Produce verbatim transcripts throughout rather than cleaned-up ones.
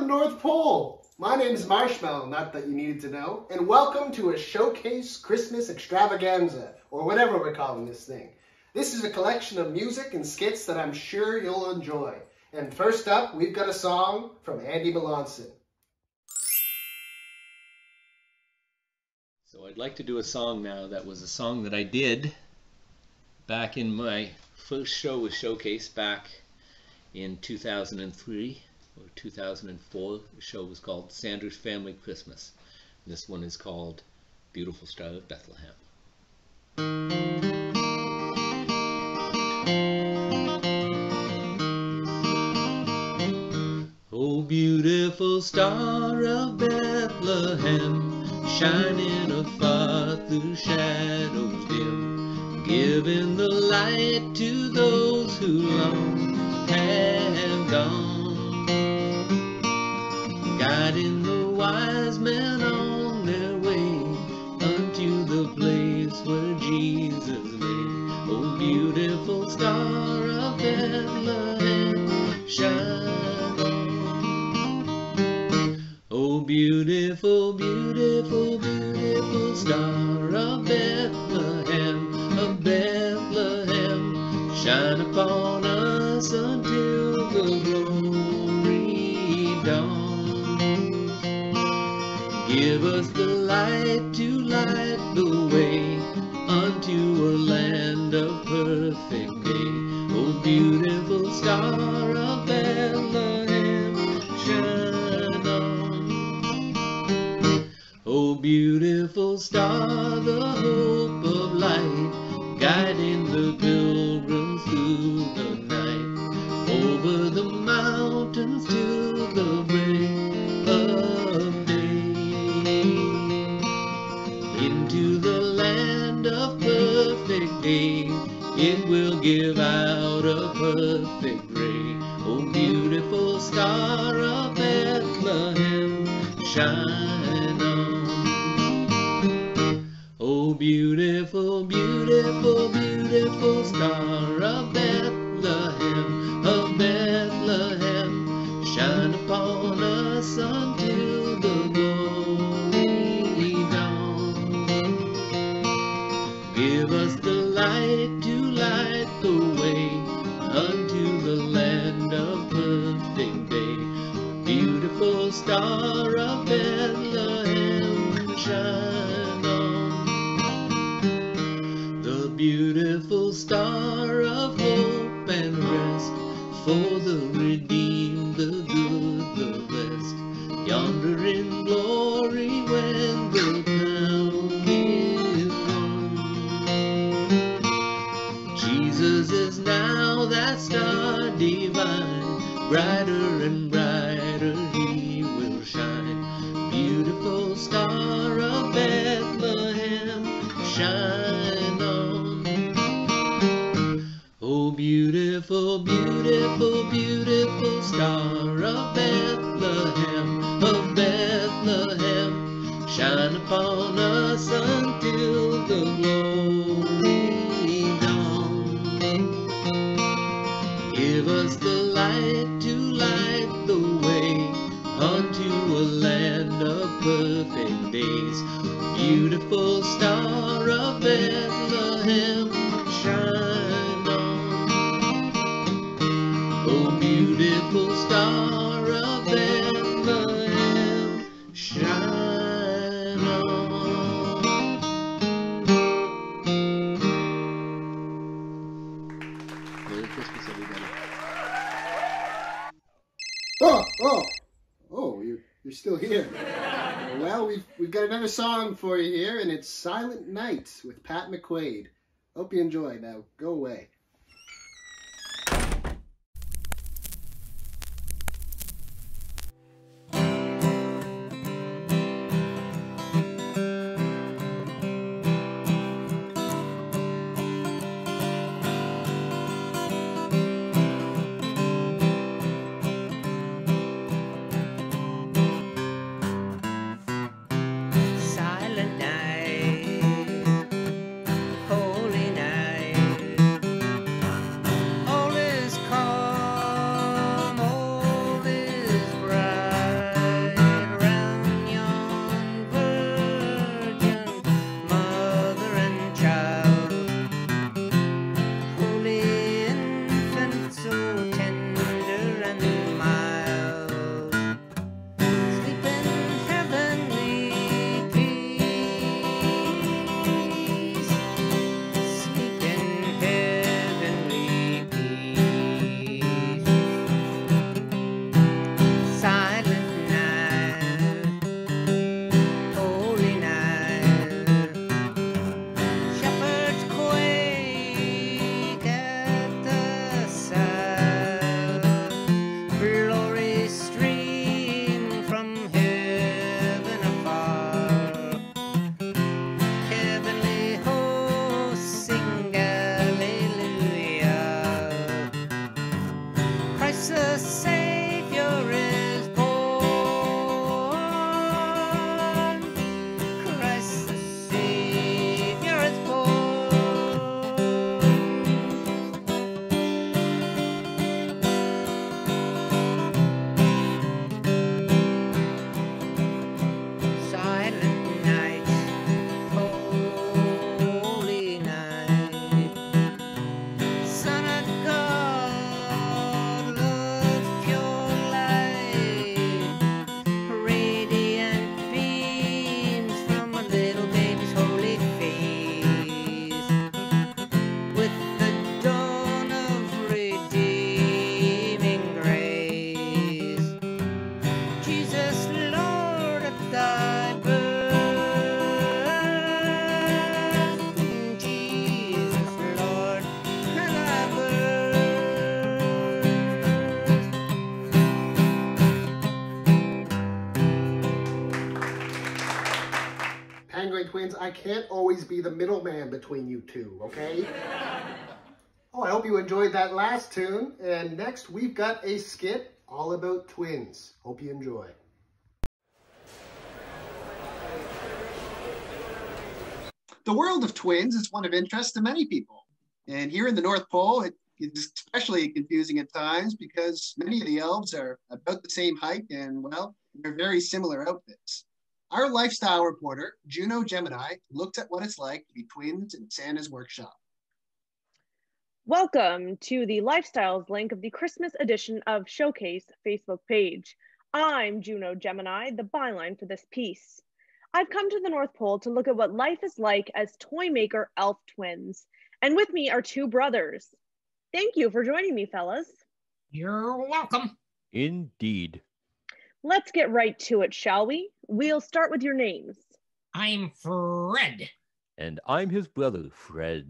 North Pole. My name's Marshmallow, not that you needed to know, and welcome to a Showcase Christmas Extravaganza, or whatever we're calling this thing. This is a collection of music and skits that I'm sure you'll enjoy. And first up, we've got a song from Andy Melanson. So I'd like to do a song now that was a song that I did back in my first show with Showcase back in two thousand three or two thousand four. The show was called Sanders Family Christmas. And this one is called Beautiful Star of Bethlehem. Oh, beautiful star of Bethlehem, shining afar through shadows dim, giving the light to those who long have gone, guiding the wise men on their way unto the place where Jesus lay. Oh, beautiful star of Bethlehem, shine. Oh, beautiful, beautiful, beautiful star of Bethlehem, of Bethlehem, shine upon us until the glory dawns. Give us the light to light the way unto a land of perfect day. Oh, beautiful star of Bethlehem, shine on. Oh, beautiful star, the hope of light, guiding the pilgrims through the night, over the mountains till the break of day, into the land of perfect day, it will give out a perfect ray. Oh, beautiful star of Bethlehem, shine on. Oh, beautiful, beautiful, beautiful star of Bethlehem, of Bethlehem, shine upon us until the glory dawns. Give us the light to light the way unto the land of perfect day. Beautiful star of Bethlehem, shine on. The beautiful star of hope and rest, for the redeemed, the good, the blessed, yonder in glory when the crown is won. Jesus is now that star divine, brighter and brighter he will shine. Beautiful star of Bethlehem, shine on. Oh, beautiful, beautiful, beautiful star of Bethlehem, of Bethlehem, shine upon us until the glory dawns. Give us the light to light the way unto a land of perfect days. Beautiful star of Bethlehem, shine on. Oh, beautiful star of Bethlehem, shine on. Merry Christmas, everybody. Oh, oh, oh, you're, you're still here. Well, we've, we've got another song for you here, and it's Silent Night with Pat McQuaid. Hope you enjoy. Now, go away. Silent night, holy night, Christ the Savior is born. Christ the Savior is born. Silent night, holy night, Son of God, love pure light, radiant beams from a little baby's holy face, with the dawn of redeeming grace. Jesus, Lord, at thy birth. Jesus, Lord, at thy birth. Penguin Twins, I can't always be the middleman between you two, okay? Oh, I hope you enjoyed that last tune. And next, we've got a skit all about twins. Hope you enjoy. The world of twins is one of interest to many people. And here in the North Pole, it is especially confusing at times because many of the elves are about the same height and, well, they're very similar outfits. Our lifestyle reporter, Juno Gemini, looked at what it's like to be twins in Santa's workshop. Welcome to the Lifestyles link of the Christmas edition of Showcase Facebook page. I'm Juno Gemini, the byline for this piece. I've come to the North Pole to look at what life is like as toy maker elf twins. And with me are two brothers. Thank you for joining me, fellas. You're welcome. Indeed. Let's get right to it, shall we? We'll start with your names. I'm Fred. And I'm his brother, Fred.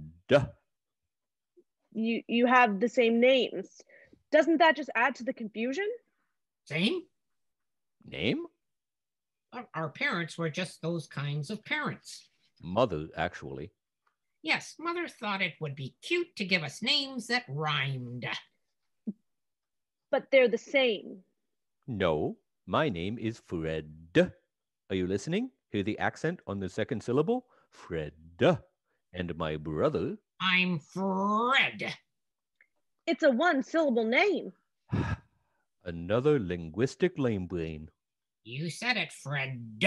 You, you have the same names. Doesn't that just add to the confusion? Same? Name? Our- Our parents were just those kinds of parents. Mother, actually. Yes, Mother thought it would be cute to give us names that rhymed. But they're the same. No, my name is Fred. Are you listening? Hear the accent on the second syllable? Fred. And my brother. I'm Fred. It's a one-syllable name. Another linguistic lame brain. You said it, Fred.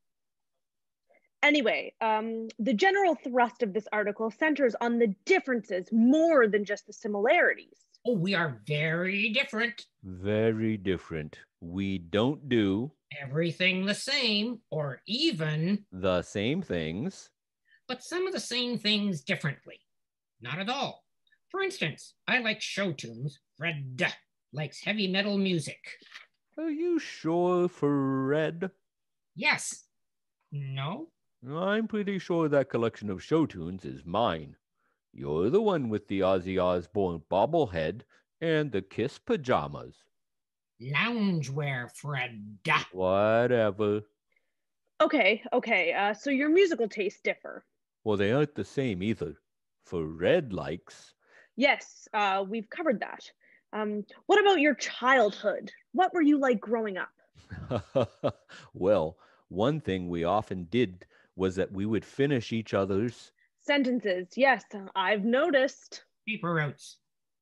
Anyway, um, the general thrust of this article centers on the differences more than just the similarities. Oh, we are very different. Very different. We don't do Everything the same, or even, the same things. but some of the same things differently. Not at all. For instance, I like show tunes. Fred likes heavy metal music. Are you sure, Fred? Yes. No? I'm pretty sure that collection of show tunes is mine. You're the one with the Ozzy Osbourne bobblehead and the Kiss pajamas. Loungewear, Fred. Whatever. Okay, okay, uh, so your musical tastes differ. Well, they aren't the same either. Fred likes. Yes, uh, we've covered that. Um, what about your childhood? What were you like growing up? Well, one thing we often did was that we would finish each other's. Sentences, yes, I've noticed. Paper routes.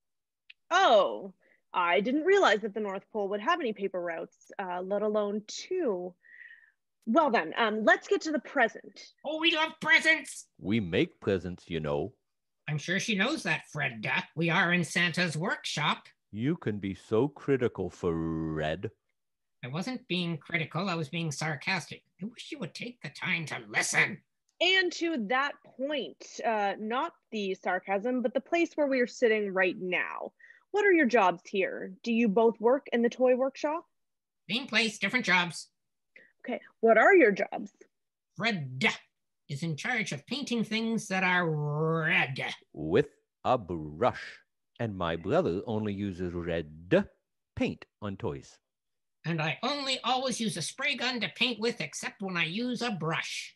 Oh, I didn't realize that the North Pole would have any paper routes, uh, let alone two. Well then, um, let's get to the present. Oh, we love presents. We make presents, you know. I'm sure she knows that, Fred. We are in Santa's workshop. You can be so critical, Fred. I wasn't being critical. I was being sarcastic. I wish you would take the time to listen. And to that point, uh, not the sarcasm, but the place where we are sitting right now. What are your jobs here? Do you both work in the toy workshop? Same place, different jobs. Okay, what are your jobs? Fred is in charge of painting things that are red. With a brush. And my brother only uses red paint on toys. And I only always use a spray gun to paint with, except when I use a brush.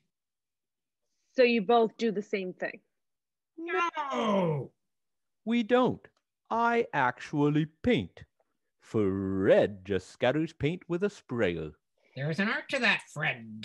So you both do the same thing? No! We don't. I actually paint. Fred just scatters paint with a sprayer. There's an art to that, Fred.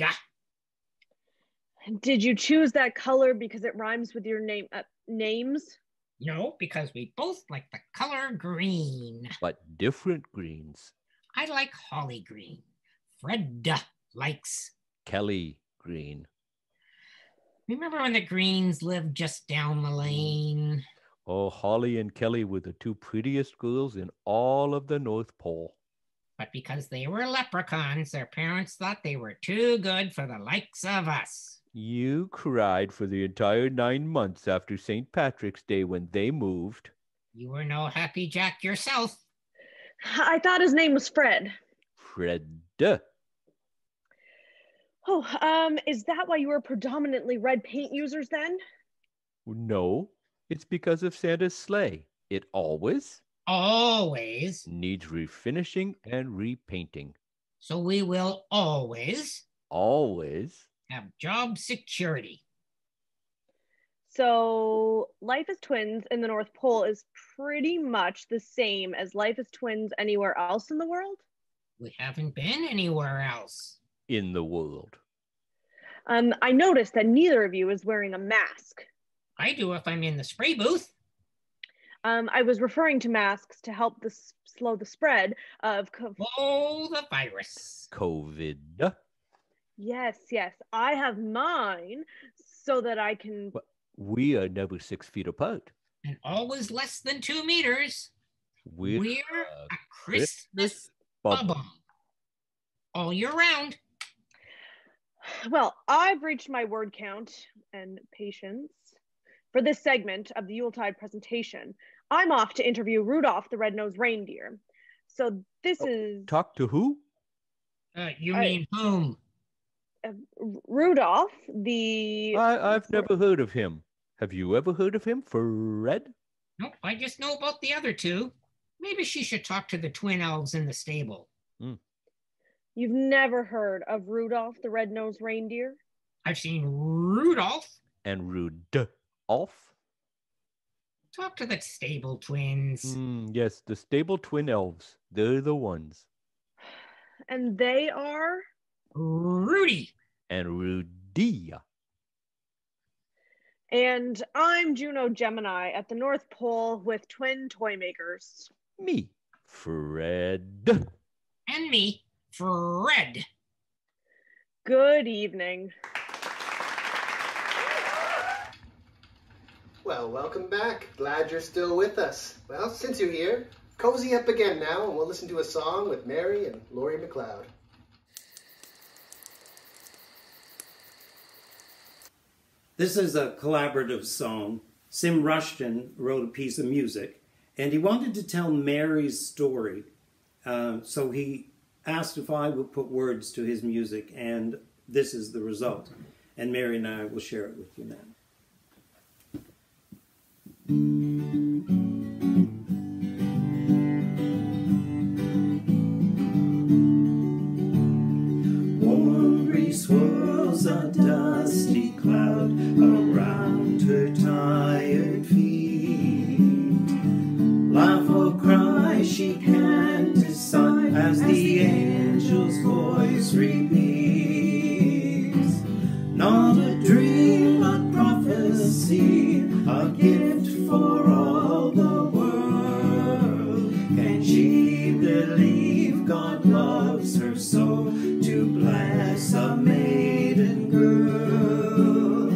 Did you choose that color because it rhymes with your name uh, names? No, because we both like the color green. But different greens. I like holly green. Fred likes Kelly green. Remember when the Greens lived just down the lane? Oh, Holly and Kelly were the two prettiest girls in all of the North Pole. But because they were leprechauns, their parents thought they were too good for the likes of us. You cried for the entire nine months after Saint Patrick's Day when they moved. You were no Happy Jack yourself. I thought his name was Fred. Fred. Oh, um, is that why you were predominantly red paint users then? No, it's because of Santa's sleigh. It always, Always. needs refinishing and repainting. So we will always Always. have job security. So Life as Twins in the North Pole is pretty much the same as Life as Twins anywhere else in the world? We haven't been anywhere else. In the world. Um, I noticed that neither of you is wearing a mask. I do if I'm in the spray booth. Um, I was referring to masks to help the, slow the spread of COVID. Oh, the virus. COVID. Yes, yes. I have mine so that I can... But we are never six feet apart. And always less than two meters. We're, We're a a Christmas Christmas bubble. bubble. All year round. Well, I've reached my word count and patience for this segment of the Yuletide presentation. I'm off to interview Rudolph the Red-Nosed Reindeer. So this Oh, is Talk to who? Uh, you I- mean whom? uh, Rudolph, the... I, I've never heard of him. Have you ever heard of him, Fred? Nope, I just know about the other two. Maybe she should talk to the twin elves in the stable. You've never heard of Rudolph the Red-Nosed Reindeer? I've seen Rudolph. And Rudolph? Talk to the stable twins. Mm, yes, the stable twin elves. They're the ones. And they are... Rudy. And Rudy. And I'm Juno Gemini at the North Pole with twin toy makers. Me, Fred. And me, Fred. Good evening. Well, welcome back. Glad you're still with us. Well, since you're here, cozy up again now, and we'll listen to a song with Mary and Laurie McLeod. This is a collaborative song. Sim Rushton wrote a piece of music, and he wanted to tell Mary's story. Uh, so he asked if I would put words to his music, and this is the result. And Mary and I will share it with you now. Warm breeze swirls a dusty cloud around her tired feet. Laugh or cry, she can't decide as the angel's voice repeats. Not a dream, but prophecy, a gift for all the world. Can she believe God loves her so to bless a maiden girl?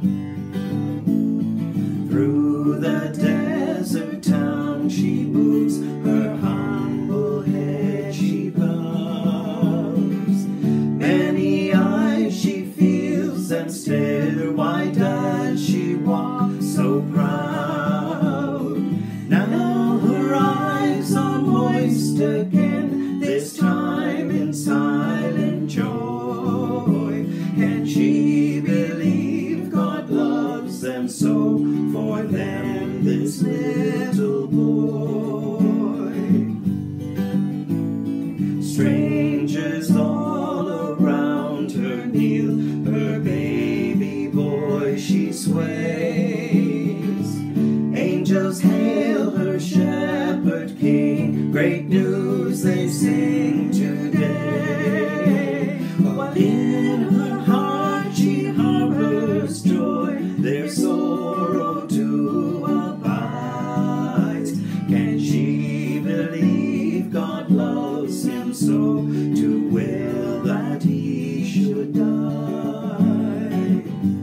Through the desert town she moves, her humble head she bows. Many eyes she feels and stare, why does she walk so proud? Now her eyes are moist again, this time in silent joy. Can she believe God loves them so, for them this little boy? Strangers all around her kneel, her baby boy she sways. Angels hail her shepherd king, great news they sing today. While in her heart she harbors joy, their sorrow to abide. Can she believe God loves him so, to will that he should die?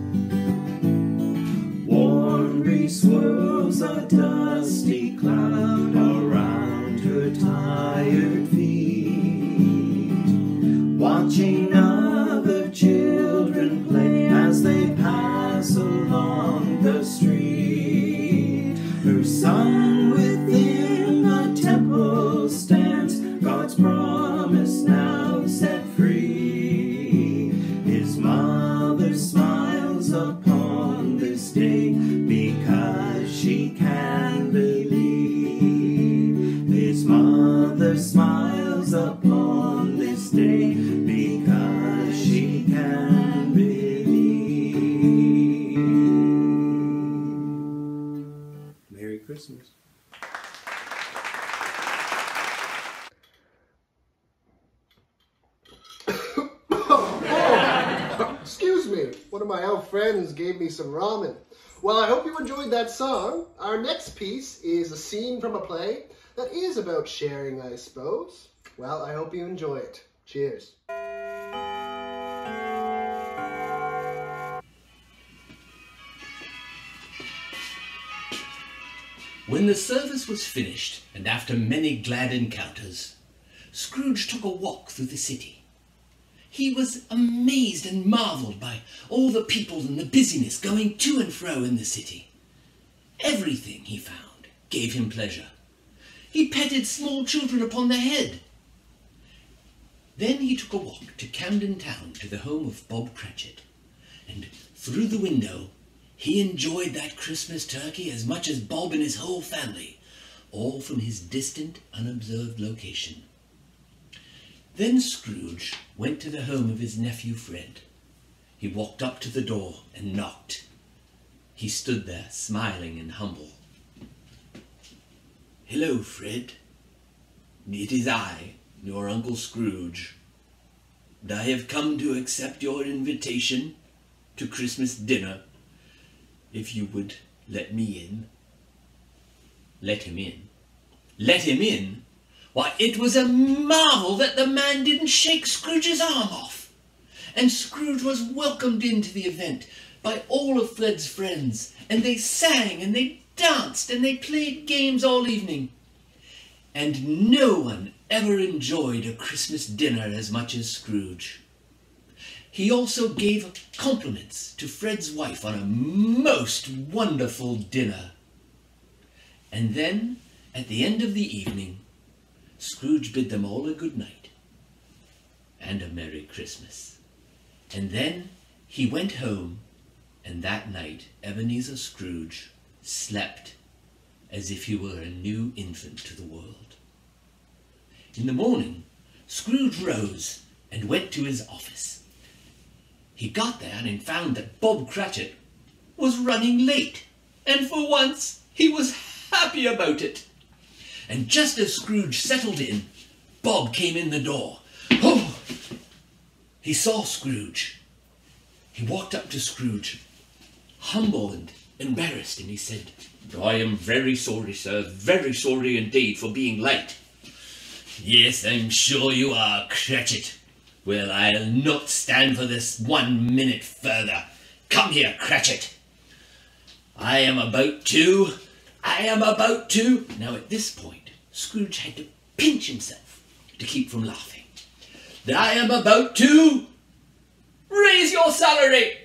Warm breeze swirls a dusty cloud around her tired feet, watching other children play as they pass along the street. Her son within the temple stands, God's promise now set free. His mother smiles upon this day because she can believe. His mother smiles upon this day because she can believe. Merry Christmas. Excuse me, one of my elf friends gave me some ramen. Well, I hope you enjoyed that song. Our next piece is a scene from a play that is about sharing, I suppose. Well, I hope you enjoy it. Cheers. When the service was finished, and after many glad encounters, Scrooge took a walk through the city. He was amazed and marvelled by all the people and the busyness going to and fro in the city. Everything, he found, gave him pleasure. He petted small children upon the head. Then he took a walk to Camden Town, to the home of Bob Cratchit, and through the window he enjoyed that Christmas turkey as much as Bob and his whole family, all from his distant, unobserved location. Then Scrooge went to the home of his nephew Fred. He walked up to the door and knocked. He stood there, smiling and humble. "Hello, Fred. It is I, your Uncle Scrooge. And I have come to accept your invitation to Christmas dinner, if you would let me in." Let him in? Let him in? Why, it was a marvel that the man didn't shake Scrooge's arm off. And Scrooge was welcomed into the event by all of Fred's friends, and they sang and they danced and they played games all evening. And no one ever enjoyed a Christmas dinner as much as Scrooge. He also gave compliments to Fred's wife on a most wonderful dinner. And then, at the end of the evening, Scrooge bid them all a good night and a Merry Christmas. And then he went home, and that night Ebenezer Scrooge slept as if he were a new infant to the world. In the morning, Scrooge rose and went to his office. He got there and found that Bob Cratchit was running late, and for once he was happy about it. And just as Scrooge settled in, Bob came in the door. Oh! He saw Scrooge. He walked up to Scrooge, humble and embarrassed, and he said, "I am very sorry, sir, very sorry indeed for being late." "Yes, I'm sure you are, Cratchit. Well, I'll not stand for this one minute further. Come here, Cratchit. I am about to... I am about to... Now, at this point, Scrooge had to pinch himself to keep from laughing. "I am about to raise your salary."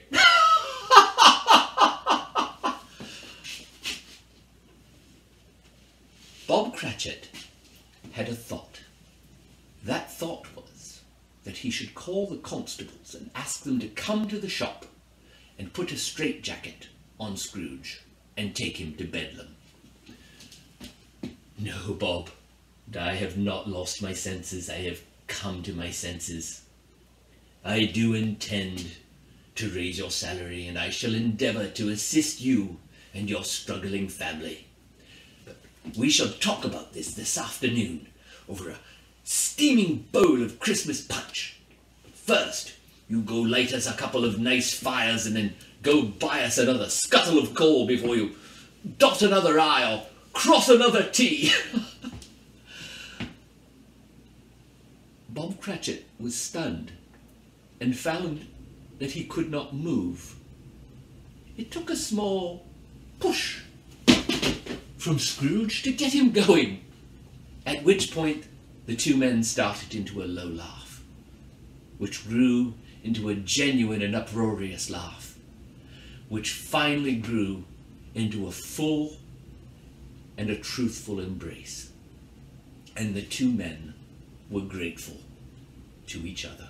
Bob Cratchit had a thought. That thought was that he should call the constables and ask them to come to the shop and put a straitjacket on Scrooge and take him to Bedlam. "No, Bob, I have not lost my senses. I have come to my senses. I do intend to raise your salary, and I shall endeavour to assist you and your struggling family. But we shall talk about this this afternoon, over a steaming bowl of Christmas punch. But first, you go light us a couple of nice fires and then go buy us another scuttle of coal before you dot another I or cross another T. Bob Cratchit was stunned and found that he could not move. It took a small push from Scrooge to get him going, at which point the two men started into a low laugh, which grew into a genuine and uproarious laugh, which finally grew into a full and a truthful embrace. And the two men were grateful to each other.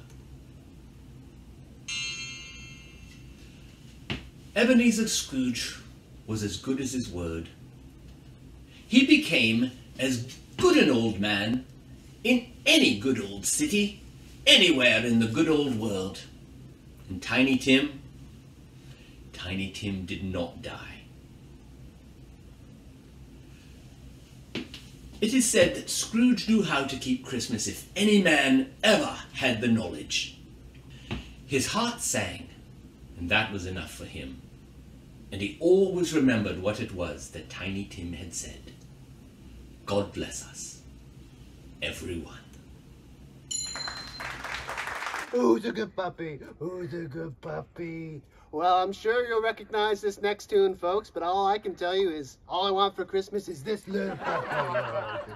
Ebenezer Scrooge was as good as his word. He became as good an old man in any good old city, anywhere in the good old world. And Tiny Tim, Tiny Tim did not die. It is said that Scrooge knew how to keep Christmas if any man ever had the knowledge. His heart sang, and that was enough for him. And he always remembered what it was that Tiny Tim had said. God bless us, everyone. Who's a good puppy? Who's a good puppy? Well, I'm sure you'll recognize this next tune, folks, but all I can tell you is all I want for Christmas is this little puppy.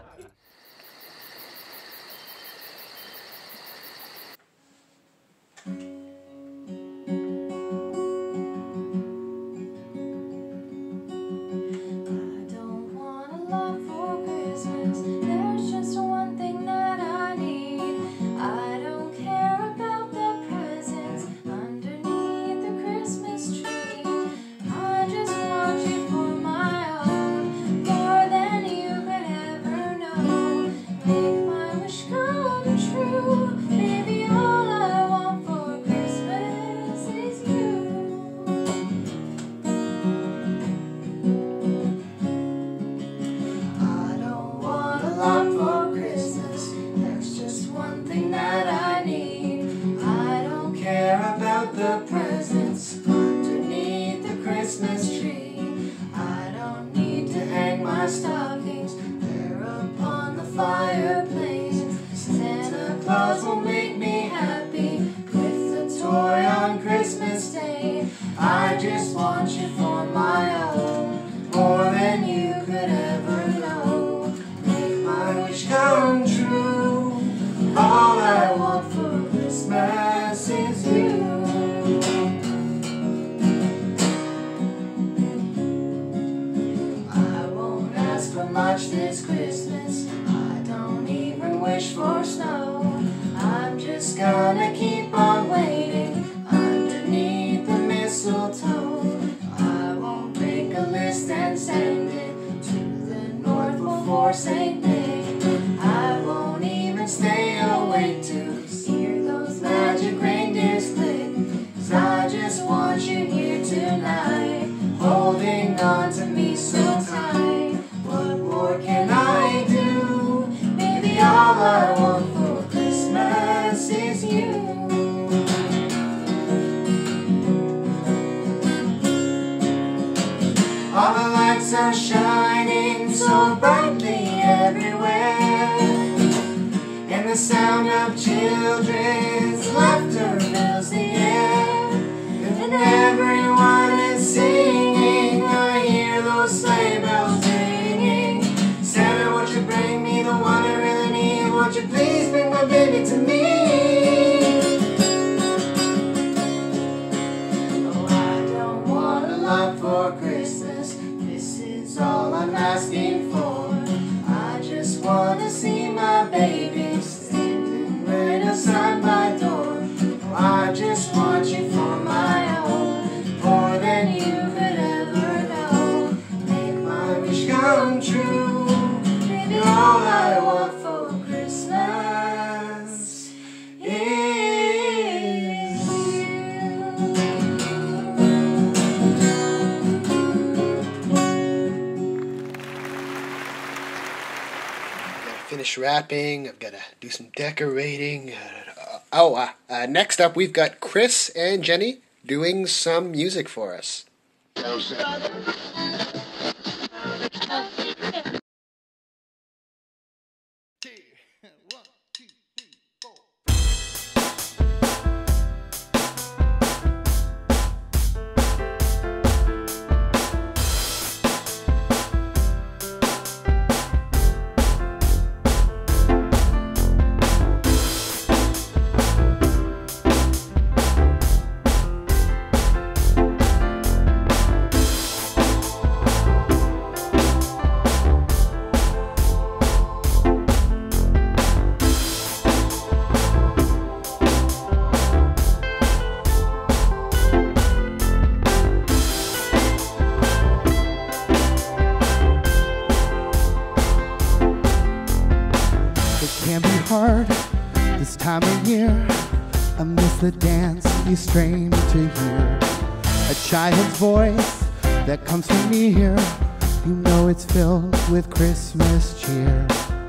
Stockings, they're upon the fireplace. Santa Claus will make me happy with a toy on Christmas Day. I just want you for my own, more than you could ever know. Make my wish come true. All I want for Christmas is you. Much this Christmas, I don't even wish for snow. I'm just gonna keep on waiting underneath the mistletoe. I won't make a list and send it to the North before Saint Day. I won't even stay awake to hear those magic reindeers click, 'cause I just want you here tonight, holding on to me so tight. What more can I do? Baby, all I want for Christmas is you. All the lights are shining so brightly everywhere, and the sound of children's laughter fills the air, and everyone is singing. I hear those sleigh bells ringing. Santa, won't you bring me the one I really need? Won't you please bring my baby to me? Oh, I don't want a lot for Christmas. This is all I'm asking for. I just want to see my baby standing right outside my wrapping. I've got to do some decorating. Uh, oh, uh, uh, next up we've got Chris and Jenny doing some music for us. Hard this time of year. I miss the dance you strain to hear. A child's voice that comes from near. You know it's filled with Christmas cheer.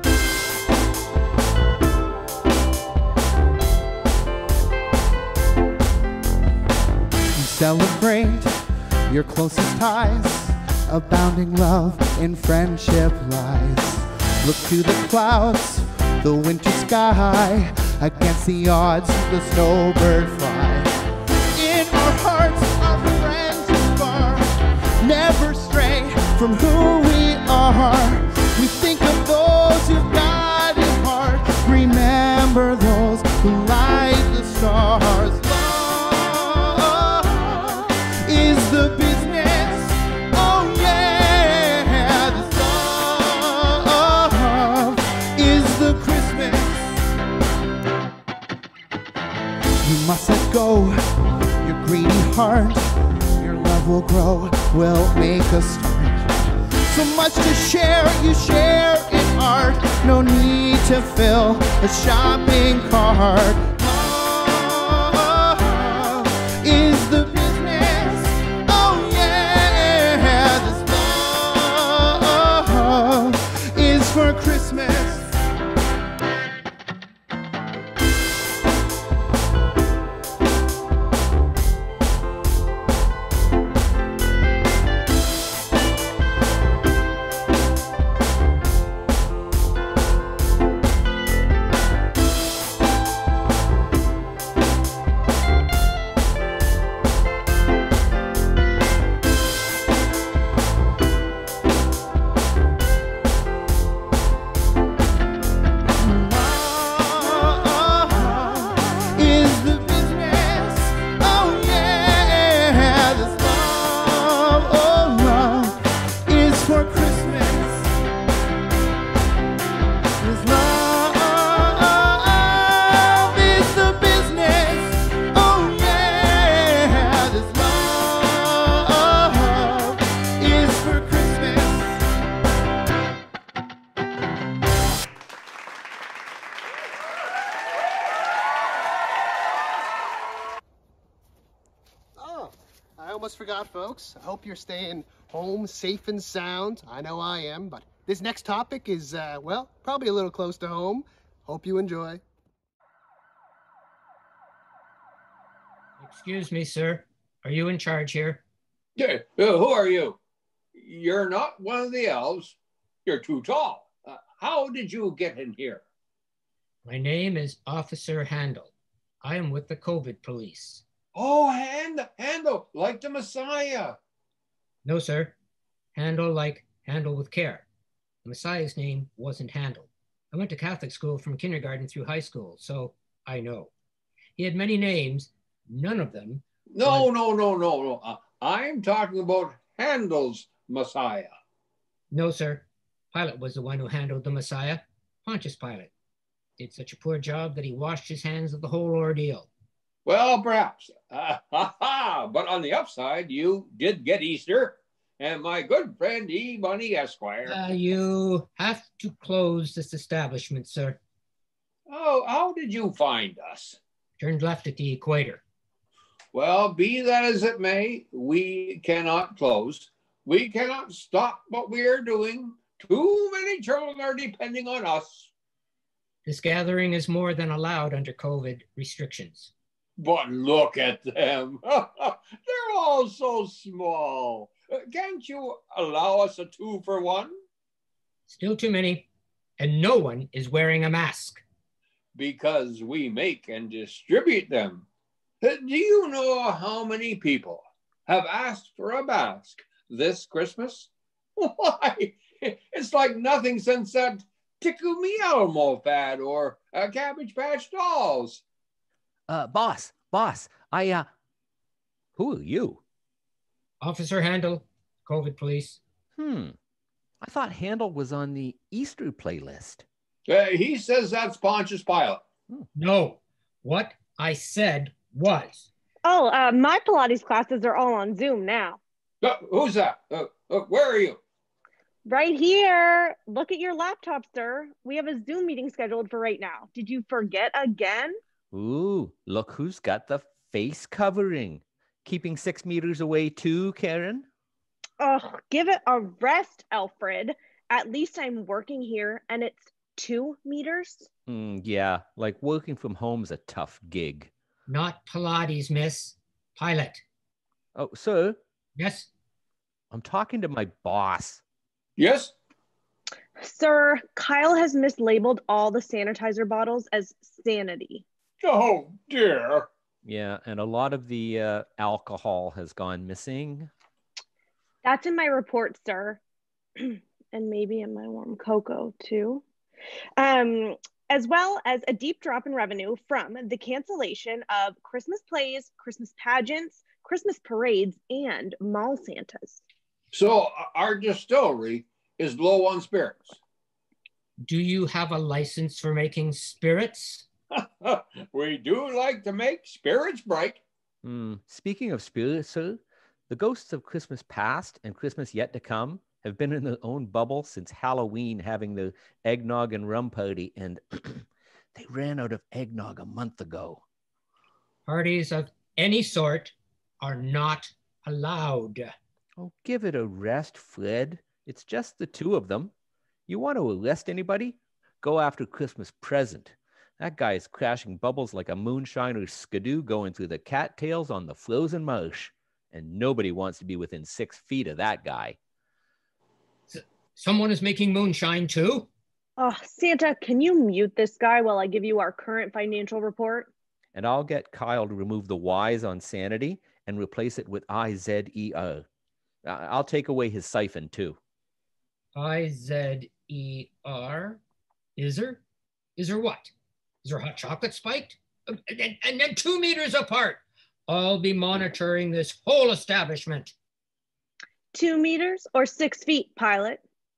You celebrate your closest ties. Abounding love in friendship lies. Look to the clouds, the winter sky, against the odds, the snowbird flies. In our hearts, our friends far, never stray from who we are. We think of those who've got it hard, remember those who light the stars. Love is the business, oh yeah, this love is the Christmas. You must let go your greedy heart. Your love will grow, will make a start. So much to share, you share in art. No need to fill a shopping cart. Love is the business, oh yeah. This love is for Christmas. I almost forgot, folks. I hope you're staying home safe and sound. I know I am, but this next topic is, uh, well, probably a little close to home. Hope you enjoy. Excuse me, sir. Are you in charge here? Yeah, uh, who are you? You're not one of the elves. You're too tall. Uh, how did you get in here? My name is Officer Handel. I am with the COVID police. Oh, Hand Handel, like the Messiah. No, sir. Handel like handle with care. The Messiah's name wasn't Handel. I went to Catholic school from kindergarten through high school, so I know. He had many names, none of them. No, was... no, no, no, no. Uh, I'm talking about Handel's Messiah. No, sir. Pilate was the one who handled the Messiah. Pontius Pilate did such a poor job that he washed his hands of the whole ordeal. Well, perhaps. Uh, ha, ha. But on the upside, you did get Easter. And my good friend E. Bunny Esquire. Uh, you have to close this establishment, sir. Oh, how did you find us? Turned left at the equator. Well, be that as it may, we cannot close. We cannot stop what we are doing. Too many children are depending on us. This gathering is more than allowed under COVID restrictions. But look at them. They're all so small. Uh, Can't you allow us a two for one? Still too many, and no one is wearing a mask. Because we make and distribute them. Uh, Do you know how many people have asked for a mask this Christmas? Why, it's like nothing since that Tickle Me Elmo fad or uh, Cabbage Patch Dolls. Uh, boss, boss, I, uh, who are you? Officer Handel, COVID police. Hmm, I thought Handel was on the Easter playlist. Uh, he says that's Pontius Pilate. No, what I said was. Oh, uh, my Pilates classes are all on Zoom now. Uh, who's that? Uh, uh, where are you? Right here. Look at your laptop, sir. We have a Zoom meeting scheduled for right now. Did you forget again? Ooh, look who's got the face covering. Keeping six meters away too, Karen? Oh, give it a rest, Alfred. At least I'm working here and it's two meters. Mm, yeah, like working from home's a tough gig. Not Pilates, miss. Pilot. Oh, sir, Yes? I'm talking to my boss. Yes? Sir, Kyle has mislabeled all the sanitizer bottles as Sanity. Oh, dear. Yeah, and a lot of the uh, alcohol has gone missing. That's in my report, sir. And maybe in my warm cocoa, too. Um, as well as a deep drop in revenue from the cancellation of Christmas plays, Christmas pageants, Christmas parades, and mall Santas. So our distillery is low on spirits. Do you have a license for making spirits? We do like to make spirits bright. Hmm. Speaking of spirits, sir, the ghosts of Christmas past and Christmas yet to come have been in their own bubble since Halloween, having the eggnog and rum party, and they ran out of eggnog a month ago. Parties of any sort are not allowed. Oh, give it a rest, Fred. It's just the two of them. You want to arrest anybody? Go after Christmas Present. That guy is crashing bubbles like a moonshiner skidoo going through the cattails on the frozen marsh. And nobody wants to be within six feet of that guy. S- someone is making moonshine too? Oh, Santa, can you mute this guy while I give you our current financial report? And I'll get Kyle to remove the Y's on sanity and replace it with I Z E R. I- I'll take away his siphon too. I Z E R? Is there? Is there what? Is there hot chocolate spiked? And, and, and then two meters apart. I'll be monitoring this whole establishment. Two meters or six feet, pilot?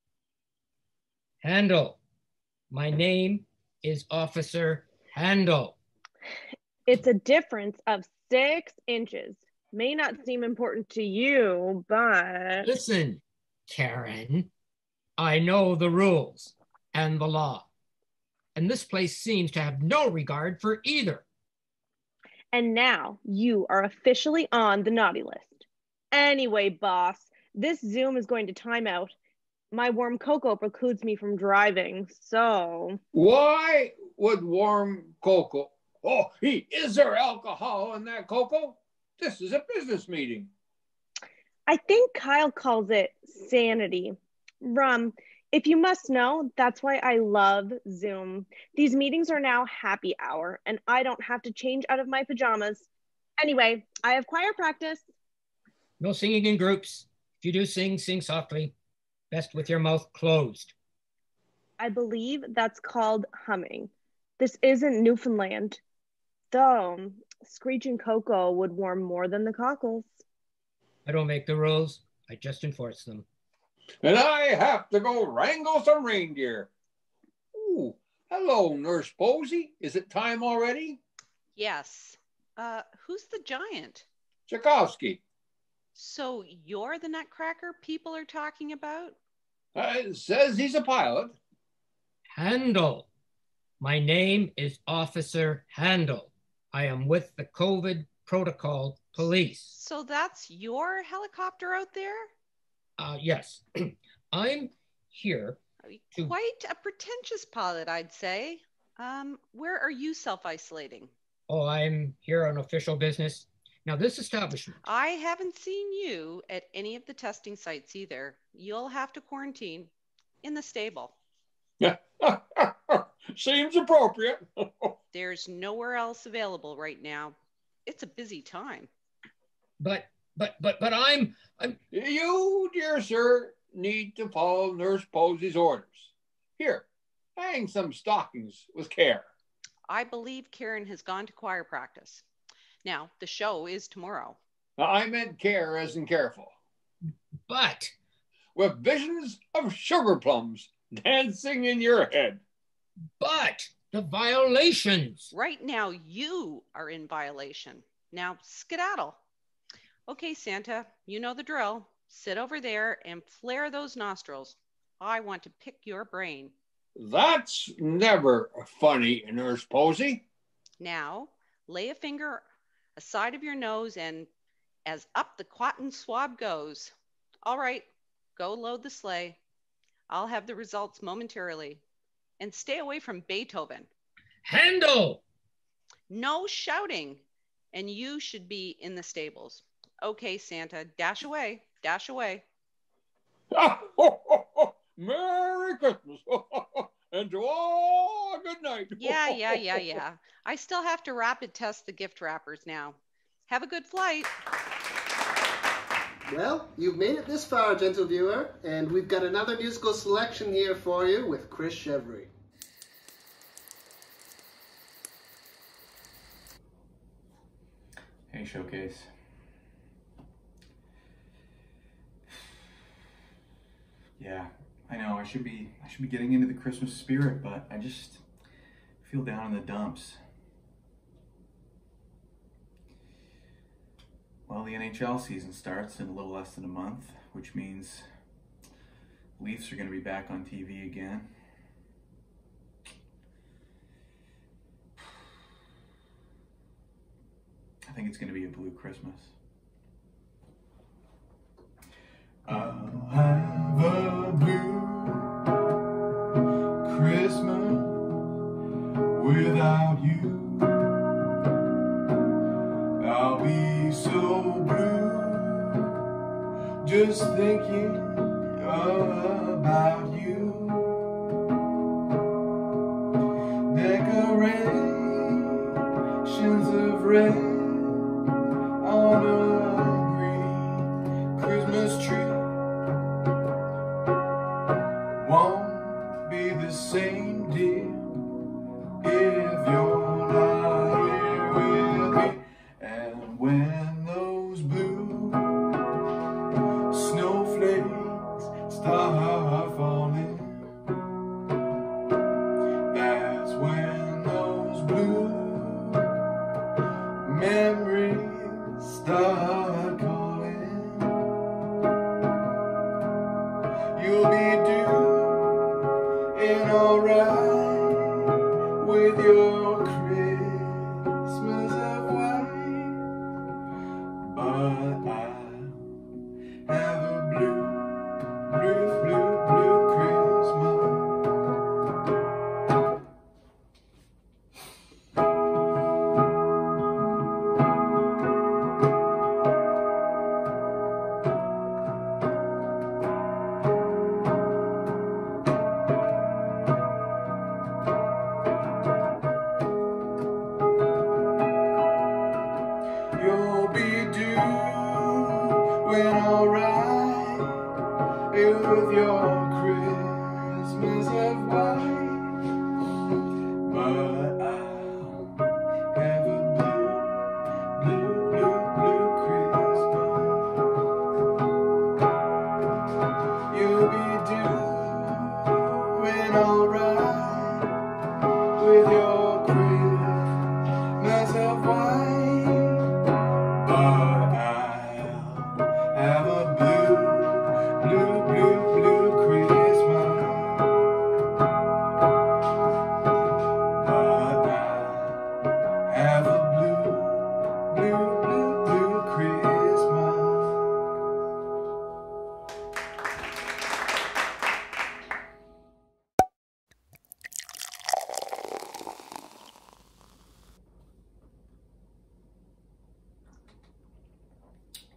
Handel. My name is Officer Handel. It's a difference of six inches. May not seem important to you, but... Listen, Karen. I know the rules and the law. And this place seems to have no regard for either. And now you are officially on the naughty list. Anyway, boss, this Zoom is going to time out. My warm cocoa precludes me from driving, so... Why would warm cocoa? Oh, he, is there alcohol in that cocoa? This is a business meeting. I think Kyle calls it sanity. Rum. If you must know, that's why I love Zoom. These meetings are now happy hour, and I don't have to change out of my pajamas. Anyway, I have choir practice. No singing in groups. If you do sing, sing softly. Best with your mouth closed. I believe that's called humming. This isn't Newfoundland. Though, screeching cocoa would warm more than the cockles. I don't make the rules. I just enforce them. And I have to go wrangle some reindeer. Ooh, hello, Nurse Posey. Is it time already? Yes. Uh, who's the giant? Tchaikovsky. So you're the nutcracker people are talking about? Uh, it says he's a pilot. Handel. My name is Officer Handel. I am with the COVID protocol police. So that's your helicopter out there? Uh, yes. I'm here. To... Quite a pretentious pilot, I'd say. Um, where are you self-isolating? Oh, I'm here on official business. Now, this establishment. I haven't seen you at any of the testing sites either. You'll have to quarantine in the stable. Seems appropriate. There's nowhere else available right now. It's a busy time. But, but, but, but I'm, I'm... You, dear sir, need to follow Nurse Posey's orders. Here, hang some stockings with care. I believe Karen has gone to choir practice. Now, the show is tomorrow. I meant care as in careful. But... with visions of sugar plums dancing in your head. But the violations. Right now, you are in violation. Now, skedaddle. Okay, Santa, you know the drill. Sit over there and flare those nostrils. I want to pick your brain. That's never funny, Nurse Posey. Now, lay a finger aside of your nose and as up the cotton swab goes. All right, go load the sleigh. I'll have the results momentarily. And stay away from Beethoven. Handel! No shouting. And you should be in the stables. Okay, Santa, dash away, dash away. Merry Christmas. And to all, good night. Yeah, yeah, yeah, yeah. I still have to rapid test the gift wrappers now. Have a good flight. Well, you've made it this far, gentle viewer, and we've got another musical selection here for you with Chris Chevry. Hey, Showcase. Yeah, I know I should be I should be getting into the Christmas spirit, but I just feel down in the dumps. Well, the N H L season starts in a little less than a month, which means Leafs are going to be back on T V again. I think it's going to be a blue Christmas. I'll have a blue Christmas without you. I'll be so blue just thinking about you. Decorations of red on a green Christmas tree won't be the same, dear, if you're not here with me. And when those blue snowflakes start falling, that's when those blue memories start calling. You'll be doing alright with your Christmas of white, but I'll have a blue, blue, blue, blue Christmas.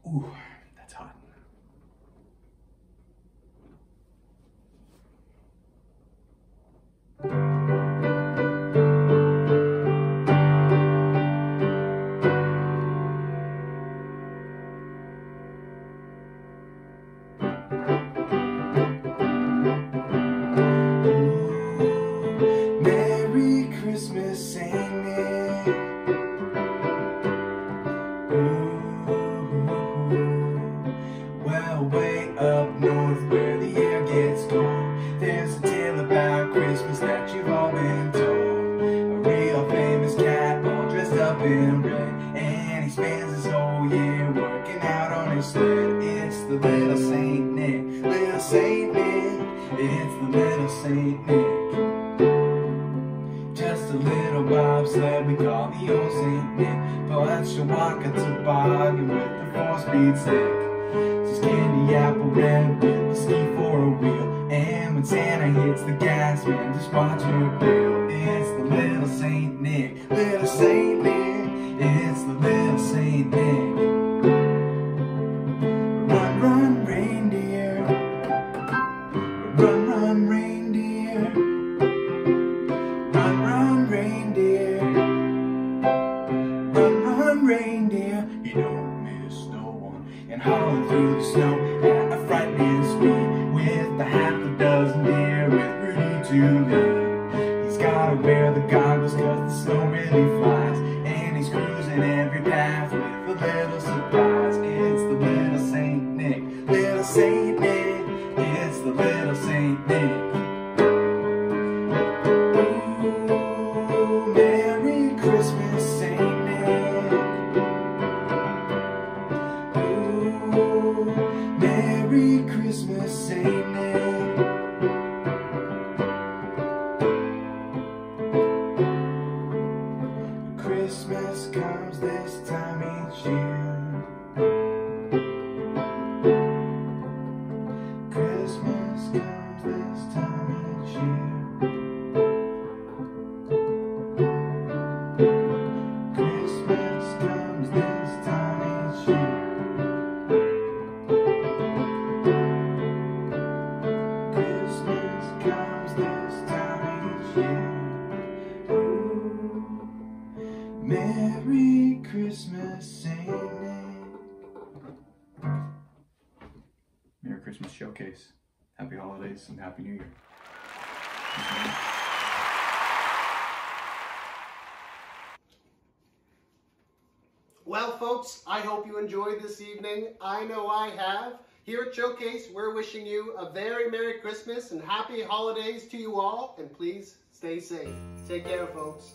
Ooh, that's hot. Merry Christmas, Saint Nick. Well, way up north where the air gets cold, there's a tale about Christmas that you've all been told. A real famous cat all dressed up in red, and he spends his whole year working out on his sled. It's the little Saint Nick, little Saint Nick. It's the little Saint Nick. Just a little bobsled we call the old Saint Nick, but she'll walk a toboggan with the four-speed stick. She's candy apple red with the ski for a wheel, and when Santa hits the gas, man, just watch her bill. It's the little Saint Nick, little Saint Nick. It's the little Saint Nick. Run, run, reindeer. Run, run, reindeer. Run, run, reindeer. Run, run, reindeer. You don't miss no one. And hauling through the snow at a frightening speed, with a half a dozen deer with Rudy to lead. He's gotta wear the goggles cause the snow really flies, and he's cruising every path with a little surprise. It's the little Saint Nick, little Saint Nick. It's the little Saint Nick. Ooh, Merry Christmas, Saint Nick. Ooh, Merry Christmas, Saint Nick. Christmas comes this time each year. Christmas comes this time each year. Christmas comes this time each year. Christmas comes this time each year. Ooh, Merry Christmas, Saint Nick. Merry Christmas Showcase. Happy holidays and Happy New Year. Well, folks, I hope you enjoyed this evening. I know I have. Here at Showcase, we're wishing you a very Merry Christmas and Happy Holidays to you all, and please stay safe. Take care, folks.